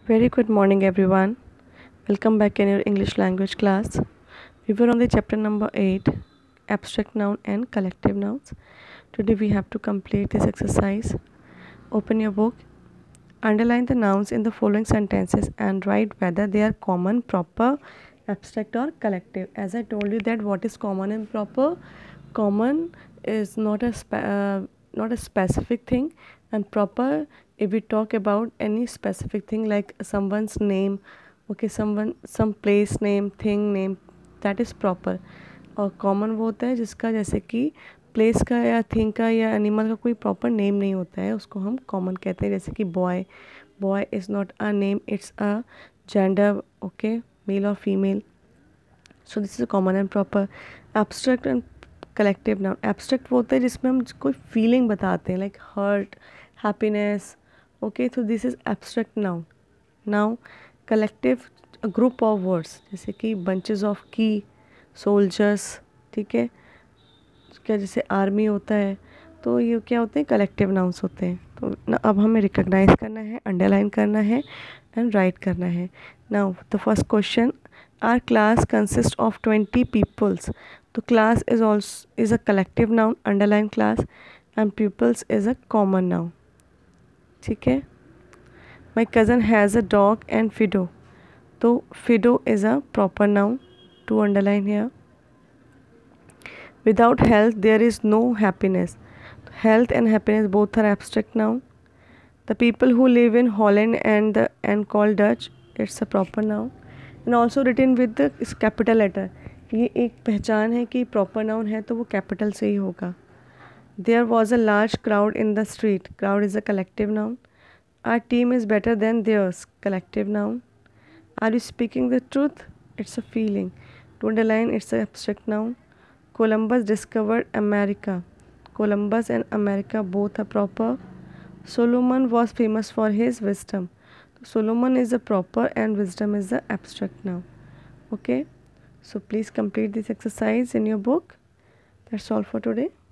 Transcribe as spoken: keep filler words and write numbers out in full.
Very good morning, everyone. Welcome back in your English language class. We were on the chapter number eight, abstract noun and collective nouns. Today we have to complete this exercise. Open your book, underline the nouns in the following sentences and write whether they are common, proper, abstract or collective. As I told you that what is common and proper, common is not a spe- uh, not a specific thing, and proper if we talk about any specific thing like someone's name, okay, someone some place name, thing name, that is proper. और common वो होता है जिसका जैसे कि place का या thing का या एनिमल का कोई प्रॉपर नेम नहीं होता है, उसको हम कॉमन कहते हैं. जैसे कि boy, boy is not a name, it's a gender, okay, male और female. So this is common and proper. Abstract and collective noun. Abstract वो होता है जिसमें हम कोई फीलिंग बताते हैं लाइक हर्ट, हैप्पीनेस, ओके, तो this is abstract noun. Now collective, group of words जैसे कि बंचेस ऑफ की, सोल्जर्स, ठीक है, क्या जैसे आर्मी होता है, तो ये क्या होते हैं, कलेक्टिव नाउन्स होते हैं. तो न, अब हमें रिकॉग्नाइज करना है, अंडरलाइन करना है एंड राइट करना है. Now the first question, our class consist of twenty peoples. तो class is also is a collective noun, underline class, and peoples is a common noun. ठीक है. My cousin has a dog and Fido. तो Fido is a proper noun to underline here. Without health, there is no happiness. Health and happiness both are abstract noun. The people who live in Holland and the and called Dutch, it's a proper noun. And also written with the is capital letter. ये एक पहचान है कि proper noun है तो वो capital से ही होगा. There was a large crowd in the street. Crowd is a collective noun. Our team is better than theirs. Collective noun. Are you speaking the truth? It's a feeling. To underline, it's an abstract noun. Columbus discovered America. Columbus and America both are proper. Solomon was famous for his wisdom. Solomon is a proper and wisdom is the abstract noun. Okay, so please complete this exercise in your book. That's all for today.